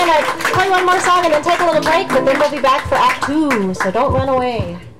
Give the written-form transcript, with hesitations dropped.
going to play one more song and then take a little break, but then we'll be back for Act 2, so don't run away.